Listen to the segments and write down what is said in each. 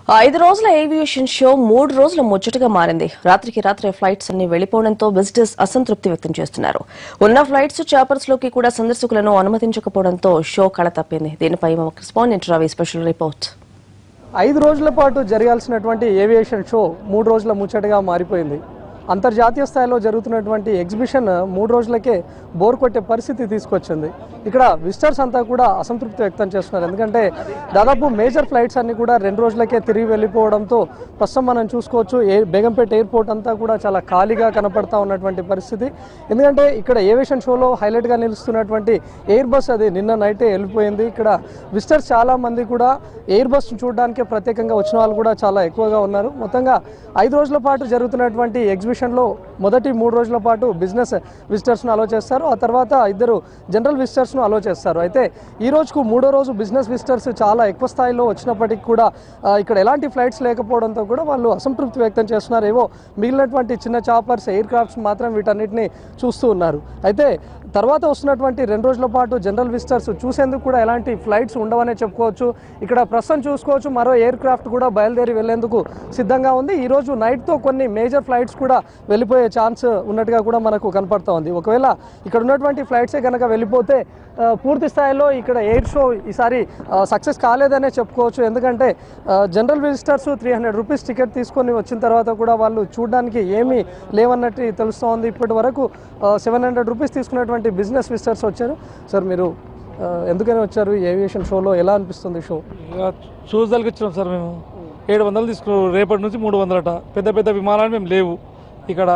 5 రోజుల aviation show 3 రోజుల ముచ్చటగా మారింది. రాత్రికి రాత్రే ఫ్లైట్స్ అన్ని వెళ్లిపోవడంతో విజిటర్స్ అసంతృప్తి వ్యక్తం చేస్తున్నారు. ఉన్న ఫ్లైట్స్ చాపర్స్ లోకి కూడా సందర్శకులను అనుమతించకపోవడంతో షో కళ తప్పింది. దీనిపై మా కరెస్పాండెంట్ రవి స్పెషల్ రిపోర్ట్. 5 రోజుల పాటు జరగాల్సినటువంటి ఏవియేషన్ షో 3 రోజుల ముచ్చటగా మారిపోయింది. అంతర్జాతీయ స్థాయిలో జరుగుతున్నటువంటి ఎగ్జిబిషన్ 3 రోజులకే బోర్ కొట్టే పరిస్థితి తీసుకొచ్చింది. ఇక్కడ విజిటర్స్ అంతా కూడా అసంతృప్తి వ్యక్తం చేస్తున్నారు. ఎందుకంటే దాదాపు మేజర్ ఫ్లైట్స్ అన్ని కూడా 2 రోజులకే తిరిగి వెళ్ళిపోవడంతో ప్రస్తుతం మనం చూసుకోవచ్చు బేగంపేట ఎయిర్పోర్ట్ అంతా కూడా చాలా ఖాళీగా కనపడతా ఉన్నటువంటి పరిస్థితి. ఎందుకంటే ఇక్కడ ఏవియేషన్ షోలో హైలైట్గా నిలుస్తున్నటువంటి ఎయిర్ బస్ అది నిన్న నైటే వెళ్ళిపోయింది. ఇక్కడ విజిటర్స్ చాలా మంది కూడా ఎయిర్ బస్ చూడడానికే ప్రత్యేకంగా వచ్చిన వాళ్ళు కూడా చాలా ఎక్కువగా ఉన్నారు. మొత్తంగా 5 రోజుల పాటు జరుగుతున్నటువంటి ఎగ్జిబిషన్లో మొదటి 3 రోజుల పాటు బిజినెస్ విజిటర్స్ను అలో చేస్తారు. ఆ తర్వాత 2 జనరల్ విజిటర్స్ను అలో చేస్తారు. అయితే ఈ రోజుకు 3వ రోజు బిజినెస్ విజిటర్స్ చాలా ఎక్కువ స్థాయిలో వచ్చినప్పటికీ కూడా ఇక్కడ ఎలాంటి ఫ్లైట్స్ లేకపోవడంతో కూడా వాళ్ళు అసంతృప్తి వ్యక్తం చేస్తున్నారు. ఏవో మిగిలినటువంటి చిన్న చాపర్స్, ఎయిర్ క్రాఫ్ట్స్ మాత్రం వీటన్నిటిని చూస్తూ ఉన్నారు. అయితే తర్వాత వస్తున్నటువంటి 2 రోజుల పాటు జనరల్ విజిటర్స్ చూసేందుకు కూడా ఎలాంటి ఫ్లైట్స్ ఉండవనే చెప్పుకోవచ్చు. ఇక్కడ ప్రస్తుతం చూసుకోవచ్చు మరో ఎయిర్ క్రాఫ్ట్ కూడా బయలుదేరి వెళ్లేందుకు సిద్ధంగా ఉంది. ఈరోజు నైట్తో కొన్ని మేజర్ ఫ్లైట్స్ కూడా వెళ్ళిపోయే ఛాన్స్ ఉన్నట్టుగా కూడా మనకు కనపడుతూ ఉంది. ఒకవేళ ఇక్కడ ఉన్నటువంటి ఫ్లైట్సే కనుక వెళ్ళిపోతే పూర్తి స్థాయిలో ఇక్కడ ఎయిర్ షో ఈసారి సక్సెస్ కాలేదనే చెప్పుకోవచ్చు. ఎందుకంటే జనరల్ విజిటర్స్ 300 రూపీస్ టికెట్ తీసుకొని వచ్చిన తర్వాత కూడా వాళ్ళు చూడడానికి ఏమీ లేవన్నట్టు తెలుస్తూ ఉంది. ఇప్పటి వరకు 700 రూపీస్ తీసుకున్నటువంటి బిజినెస్ విజిటర్స్ వచ్చారు. సార్ మీరు ఎందుకని వచ్చారు ఏవియేషన్ షోలో? ఎలా అనిపిస్తుంది షో? చూసడానికి వచ్చినాం సార్. మేము 700 తీసుకున్నాం, రేపటి నుంచి 300 పెద్ద పెద్ద విమానాలు మేము లేవు ఇక్కడ.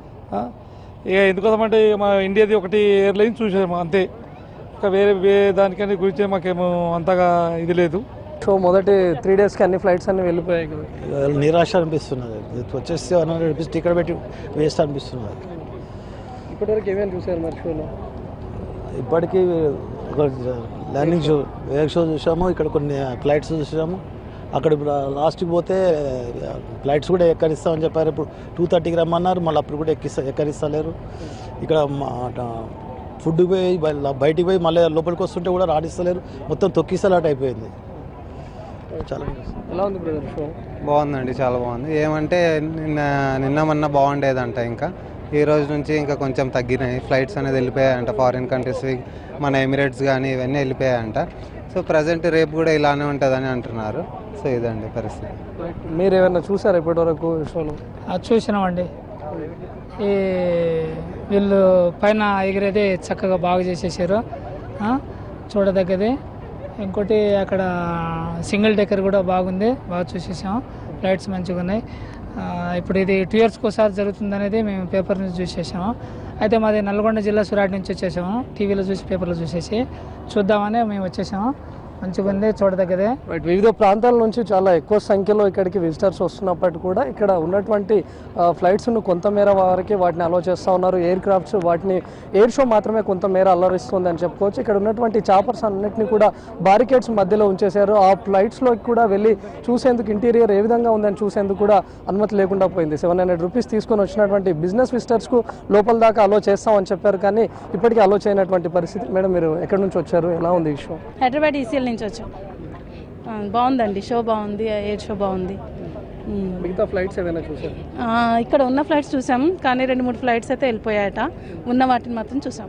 ఇక ఎందుకోసమంటే మా ఇండియాది ఒకటి ఎయిర్లైన్ చూసాము అంతే. ఇంకా వేరే దానికని గురించి మాకేమో అంతగా ఇది లేదు. షో మొదటి 3 డేస్కి అన్ని ఫ్లైట్స్ అన్ని వెళ్ళిపోయాయి కదా, నిరాశ అనిపిస్తున్నది. వచ్చేసి 100 రూపీస్ టికెట్ పెట్టి వేస్ట్ అనిపిస్తున్నది. ఇప్పటివరకు ఏమేమి చూసారు మరి షోలో? ఇప్పటికీ ఒక ల్యాండింగ్ షో, వేగ్ షో చూసాము. ఇక్కడ కొన్ని ఫ్లైట్స్ చూసాము. అక్కడ లాస్ట్కి పోతే ఫ్లైట్స్ కూడా ఎక్కరిస్తామని చెప్పారు. ఇప్పుడు 2:30కి రమ్మన్నారు, మళ్ళీ అప్పుడు కూడా ఎక్కరిస్తలేరు. ఇక్కడ ఫుడ్ పోయి బయటికి పోయి మళ్ళీ లోపలికి వస్తుంటే కూడా రాణిస్తలేరు. మొత్తం తొక్కిసలాట అయిపోయింది. చాలా ఎలా ఉంది బ్రదర్ షో? బాగుందండి, చాలా బాగుంది. ఏమంటే నిన్న మొన్న బాగుండేదంట, ఇంకా ఈ రోజు నుంచి ఇంకా కొంచెం తగ్గినాయి. ఫ్లైట్స్ అనేది వెళ్ళిపోయాయంట ఫారిన్ కంట్రీస్, మన ఎమిరేట్స్ కానీ ఇవన్నీ వెళ్ళిపోయాయంట. సో ప్రజెంట్ రేపు కూడా ఇలానే ఉంటుందని అంటున్నారు. సో ఇదండి పరిస్థితి. మీరు ఏమైనా చూసారా ఇప్పటి వరకు షోలో? చూసినామండి. ఈ వీళ్ళు పైన ఎగిరేది చక్కగా బాగా చేసేసారు, చూడదగ్గది. ఇంకోటి అక్కడ సింగిల్ డెక్కర్ కూడా బాగుంది, బాగా చూసేసాం. ఫ్లైట్స్ మంచిగా ఉన్నాయి. ఇప్పుడు ఇది 2 ఇయర్స్కి ఒకసారి జరుగుతుంది అనేది మేము పేపర్ నుంచి చూసేసాము. అయితే మాది నల్గొండ జిల్లా సురాట్ నుంచి వచ్చేసాము. టీవీలో చూసి పేపర్లో చూసేసి చూద్దామని మేము వచ్చేసాము. మంచిగా ఉంది, చూడదగ్గదే. వివిధ ప్రాంతాల నుంచి చాలా ఎక్కువ సంఖ్యలో ఇక్కడికి విజిటర్స్ వస్తున్నప్పటికీ కూడా ఇక్కడ ఉన్నటువంటి ఫ్లైట్స్ను కొంతమేర వారికి వాటిని అలో చేస్తూ ఉన్నారు. ఎయిర్ క్రాఫ్ట్స్ వాటిని ఎయిర్ షో మాత్రమే కొంతమేర అల్లరిస్తుంది అని చెప్పుకోవచ్చు. ఇక్కడ ఉన్నటువంటి చాపర్స్ అన్నింటినీ కూడా బారికేడ్స్ మధ్యలో ఉంచేశారు. ఆ ఫ్లైట్స్లోకి కూడా వెళ్ళి చూసేందుకు ఇంటీరియర్ ఏ విధంగా ఉందని చూసేందుకు కూడా అనుమతి లేకుండా పోయింది. 700 రూపీస్ తీసుకొని వచ్చినటువంటి బిజినెస్ విజిటర్స్కు లోపల దాకా అలో చేస్తామని చెప్పారు, కానీ ఇప్పటికీ అలో చేయనటువంటి పరిస్థితి. మేడం మీరు ఎక్కడి నుంచి వచ్చారు? ఎలా ఉంది ఈ షో? హైదరాబాద్ ఈసీఎల్ నుంచి వచ్చాం. బాగుందండి, షో బాగుంది, ఎయిర్ షో బాగుంది. మిగతా ఫ్లైట్స్ ఏదైనా చూసారు? ఇక్కడ ఉన్న ఫ్లైట్స్ చూసాం, కానీ 2-3 ఫ్లైట్స్ అయితే వెళ్ళిపోయాయట. ఉన్న వాటిని మాత్రం చూసాం.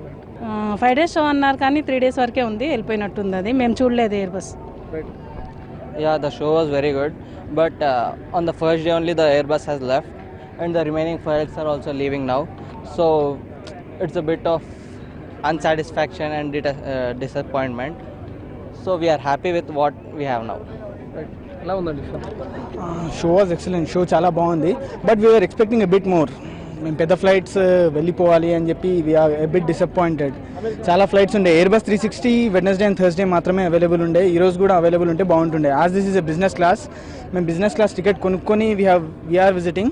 5 డేస్ షో అన్నారు, కానీ 3 డేస్ వరకే ఉంది, వెళ్ళిపోయినట్టుంది. అది మేము చూడలేదు Airbus. Yeah, the show was very good, but on the first day only the Airbus has left, and the remaining flights are also leaving now. So it's a bit of unsatisfaction and disappointment. So we are happy with what we have now. ఎలా ఉందండి show? Show was excellent. Show చాలా బాగుంది, but we are expecting a bit more. మేము పెద్ద flights వెళ్ళిపోవాలి అని చెప్పి we are a bit disappointed. చాలా ఫ్లైట్స్ ఉండే. Airbus 360 Wednesday and Thursday మాత్రమే అవైలబుల్ ఉండే. ఈరోజు కూడా అవైలబుల్ ఉంటే బాగుంటుండే. As this is a business class, మేము బిజినెస్ క్లాస్ టికెట్ కొనుక్కొని వీఆర్ విజిటింగ్.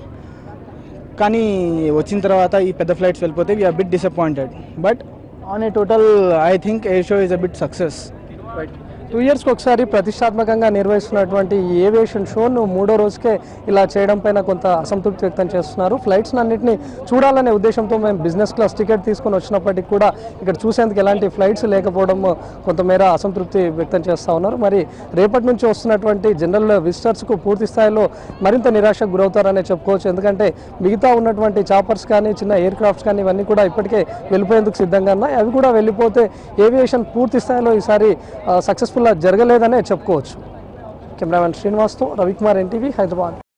కానీ వచ్చిన తర్వాత ఈ పెద్ద ఫ్లైట్స్ వెళ్ళిపోతే we are bit disappointed. But on a total I think air show is a bit success. 2 ఇయర్స్కి ఒకసారి ప్రతిష్టాత్మకంగా నిర్వహిస్తున్నటువంటి ఈ ఏవియేషన్ షోను 3వ రోజుకే ఇలా చేయడం పైన కొంత అసంతృప్తి వ్యక్తం చేస్తున్నారు. ఫ్లైట్స్ అన్నింటినీ చూడాలనే ఉద్దేశంతో మేము బిజినెస్ క్లాస్ టికెట్ తీసుకొని వచ్చినప్పటికీ కూడా ఇక్కడ చూసేందుకు ఎలాంటి ఫ్లైట్స్ లేకపోవడం కొంతమేర అసంతృప్తి వ్యక్తం చేస్తూ ఉన్నారు. మరి రేపటి నుంచి వస్తున్నటువంటి జనరల్ విజిటర్స్కు పూర్తి స్థాయిలో మరింత నిరాశకు గురవుతారనే చెప్పుకోవచ్చు. ఎందుకంటే మిగతా ఉన్నటువంటి చాపర్స్ కానీ చిన్న ఎయిర్ క్రాఫ్ట్స్ కానీ ఇవన్నీ కూడా ఇప్పటికే వెళ్ళిపోయేందుకు సిద్ధంగా ఉన్నాయి. అవి కూడా వెళ్ళిపోతే ఏవియేషన్ పూర్తి స్థాయిలో ఈసారి సక్సెస్ఫుల్గా జరగలేదనే చెప్పుకోవచ్చు. కెమెరామెన్ శ్రీనివాస్తో రవికుమార్, NTV, హైదరాబాద్.